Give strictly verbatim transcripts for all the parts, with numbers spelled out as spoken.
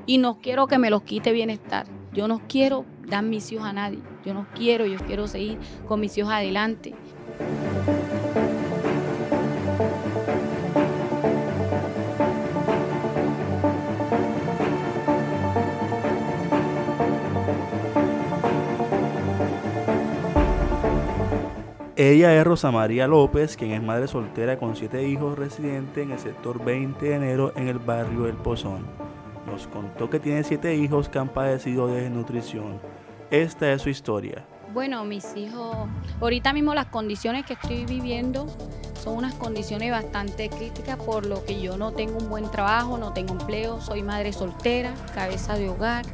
y no quiero que me los quite bienestar. Yo no quiero dar mis hijos a nadie. Yo no quiero, yo quiero seguir con mis hijos adelante. Ella es Rosa María López, quien es madre soltera con siete hijos, residente en el sector veinte de enero en el barrio El Pozón. Nos contó que tiene siete hijos que han padecido de desnutrición. Esta es su historia. Bueno, mis hijos, ahorita mismo las condiciones que estoy viviendo son unas condiciones bastante críticas, por lo que yo no tengo un buen trabajo, no tengo empleo, soy madre soltera, cabeza de hogar.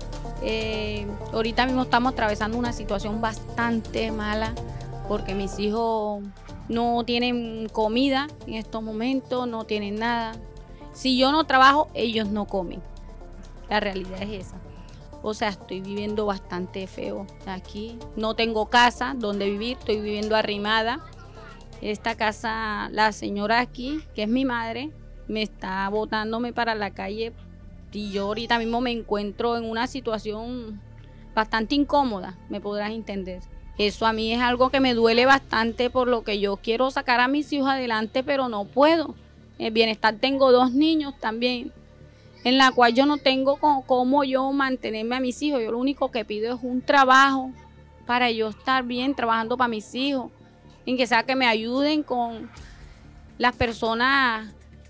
Eh, ahorita mismo estamos atravesando una situación bastante mala, porque mis hijos no tienen comida en estos momentos, no tienen nada. Si yo no trabajo, ellos no comen. La realidad es esa. O sea, estoy viviendo bastante feo aquí. No tengo casa donde vivir, estoy viviendo arrimada. Esta casa, la señora aquí, que es mi madre, me está botándome para la calle y yo ahorita mismo me encuentro en una situación bastante incómoda, me podrás entender. Eso a mí es algo que me duele bastante, por lo que yo quiero sacar a mis hijos adelante, pero no puedo. En bienestar tengo dos niños también, en la cual yo no tengo cómo yo mantenerme a mis hijos. Yo lo único que pido es un trabajo para yo estar bien trabajando para mis hijos, en que sea que me ayuden con las personas,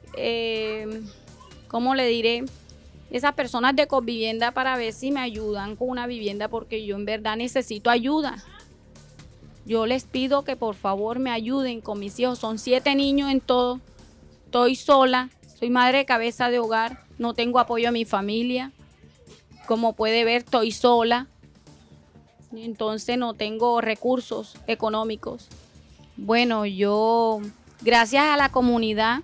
eh, ¿cómo le diré? Esas personas de Covivienda, para ver si me ayudan con una vivienda, porque yo en verdad necesito ayuda. Yo les pido que por favor me ayuden con mis hijos. Son siete niños en todo. Estoy sola, soy madre de cabeza de hogar, no tengo apoyo a mi familia. Como puede ver, estoy sola. Entonces no tengo recursos económicos. Bueno, yo, gracias a la comunidad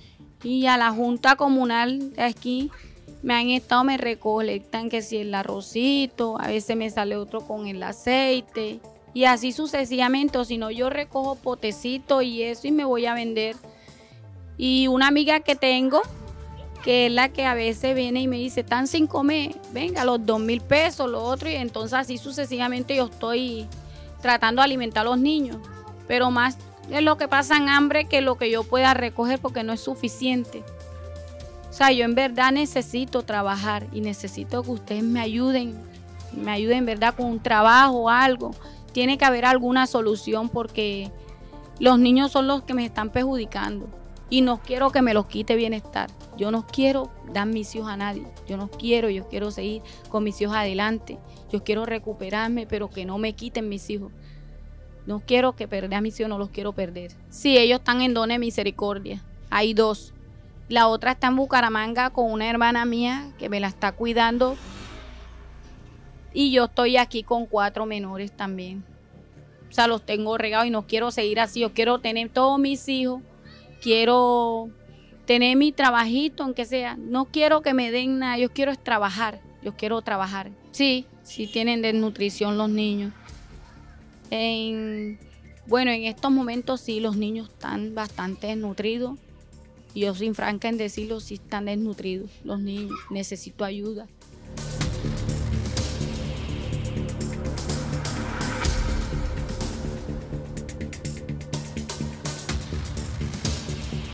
y a la junta comunal de aquí, me han estado, me recolectan que si el arrocito, a veces me sale otro con el aceite. Y así sucesivamente, o si no, yo recojo potecito y eso y me voy a vender. Y una amiga que tengo, que es la que a veces viene y me dice, están sin comer, venga, los dos mil pesos, lo otro, y entonces así sucesivamente yo estoy tratando de alimentar a los niños. Pero más es lo que pasan hambre que lo que yo pueda recoger, porque no es suficiente. O sea, yo en verdad necesito trabajar y necesito que ustedes me ayuden, me ayuden en verdad con un trabajo o algo. Tiene que haber alguna solución, porque los niños son los que me están perjudicando y no quiero que me los quite bienestar. Yo no quiero dar mis hijos a nadie. Yo no quiero, yo quiero seguir con mis hijos adelante. Yo quiero recuperarme, pero que no me quiten mis hijos. No quiero que perder a mis hijos, no los quiero perder. Sí, ellos están en Dones Misericordia. Hay dos. La otra está en Bucaramanga con una hermana mía que me la está cuidando. Y yo estoy aquí con cuatro menores también. O sea, los tengo regados y no quiero seguir así. Yo quiero tener todos mis hijos. Quiero tener mi trabajito, aunque sea. No quiero que me den nada. Yo quiero es trabajar. Yo quiero trabajar. Sí, sí tienen desnutrición los niños. En, bueno, en estos momentos sí, los niños están bastante desnutridos. Y yo soy franca en decirlo, sí están desnutridos los niños. Necesito ayuda.